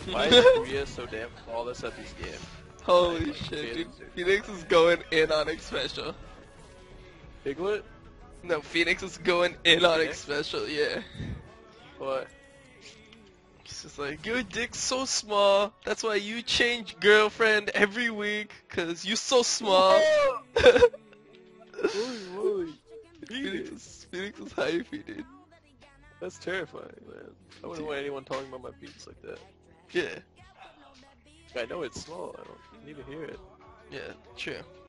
Why is Korea so damn flawless at this game? Holy Like, shit, dude. kids, Phoenix is going in on Xpecial. Piglet? No, Phoenix is going in on Phoenix? Xpecial, yeah. What? It's just like, your dick's so small, that's why you change girlfriend every week, cause you so small. Holy. Phoenix is hypey, dude. That's terrifying, man. I wouldn't want anyone talking about my penis like that. Yeah, I know it's small, I don't need to hear it. yeah, true.